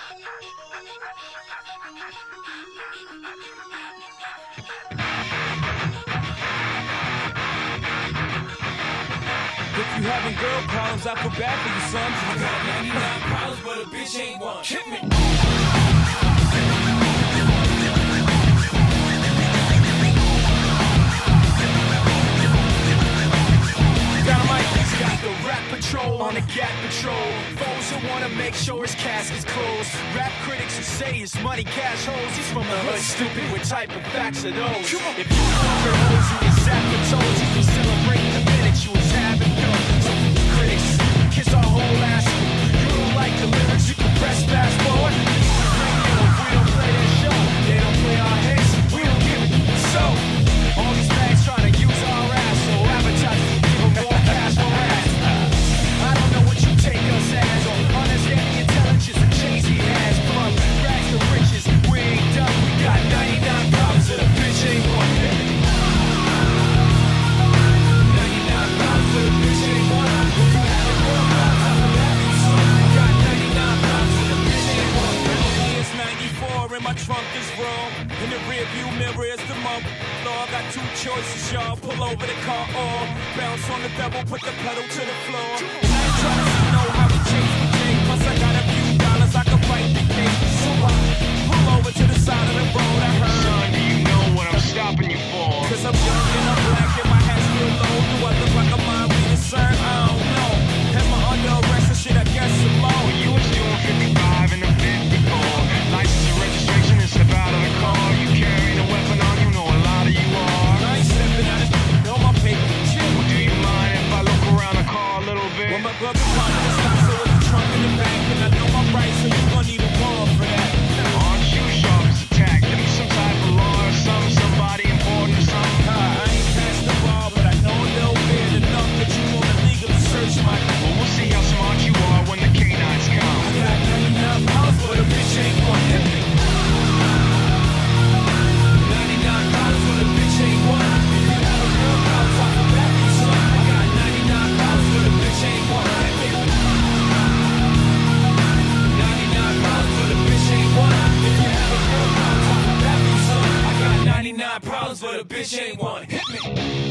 If you having girl problems, I feel bad for you, son. I got 99 problems, but a bitch ain't one. Hit me. Got the rap patrol on the Gap patrol. Foes who wanna make sure his casket's closed. Rap critics who say his money cash holes. He's from the hood, stupid. What type of facts are those? If you hunger hoes who get zapped and told, you can celebrate the minute you was having fun. So critics, kiss our whole ass. You don't like the lyrics, you can press fast forward. If we don't play their show, they don't play our hits. We don't give it. So all these fags trying to use our ass, so advertise. More cash for ass. I don't know what you take us as, or understand the intelligence of Jay-Z has. From rags to riches, we ain't done. We got 99 problems that a bitch ain't one. 99 problems that a bitch ain't one. If you have a girl, I got 99 problems that a bitch ain't one. It's 94 and my trunk is wrong. In the rearview mirror is the mum. I got two choices, y'all. Pull over the car or bounce on the double, put the pedal to the floor. I ain't trying to know how we change the game. Plus I got a few dollars, I can fight the game. So I pull over to the side of the road. I heard, son, do you know what I'm stopping you for? Cause I'm young and I'm black and my hat's real low. Do I look like a mind reading, sir? I don't know. Am I under arrest and shit? I guess some more. Well, you was doing 55 and a 54. License and registration and step out of the car. You carrying a weapon on you, know a lot of you are. I ain't stepping out of know my paper. Well, do you mind if I look around the car a little bit? Well, my brother wanted to stop, so it's the trunk in the back. And I know my rights, so you gon' need a warrant for that. Aren't you sharp as a tack? Give me some type of law or somebody important or something. I ain't past the ball, but I know a little bit enough that you wanna legally search my. Well, we'll see how smart you are when the canines come. I got 99 pounds, but a bitch ain't one. Hit me. 99 pounds, but a bitch ain't one. If you have a girl, I'll talk about you, son. I got 99 pounds, but a bitch ain't one. Hit me. 99 pounds, but a bitch ain't one. If you have a girl, I'll talk about you, son. I got 99 pounds, but a bitch ain't one. Hit me.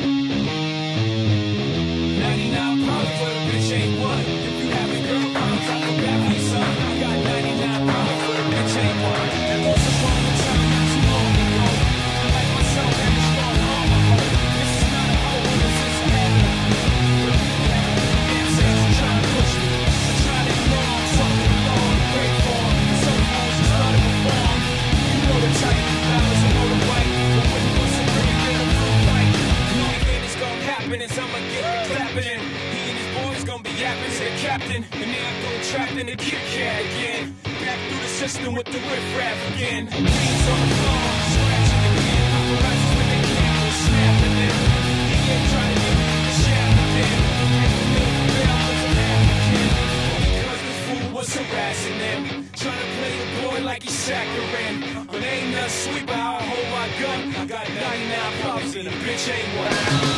99 pounds, but a bitch ain't one. If you have a girl, I'll talk about you, son. I got 99 pounds, but a bitch ain't one. And once upon a time, not too long ago, I like myself and the strong arm I hold. This is not a hole, this is a habit. But people have damn sense to try to push me. I tried it wrong, something wrong, great form. Some hoes just started to perform. You know the type, balance and know the right. But when you want some pretty good, I'm gonna fight. The only thing that's gonna happen is I'ma get the clapping in. He and his boys gonna be yapping, said captain. And then I go trapped in the Kit Kat again. Back through the system with the riff-raff again. Beats on the floor, scratching again. Paparazzi's with the camera, snapping them. He ain't trying to get the shaft again. And the middle bell was an African. Because the fool was harassing them. Trying to play the boy like he's saccharine. But ain't nothing sweet, but how I hold my gun. I got 99 pops and a bitch ain't one.